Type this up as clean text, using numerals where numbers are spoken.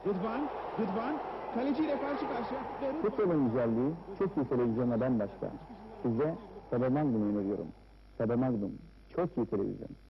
Rıdvan kaleciyle karşı karşıya. Futbolun güzelliği çok iyi televizyondan başka. Size Sabah Magnum'u öneriyorum. Sabah Magnum çok iyi televizyon.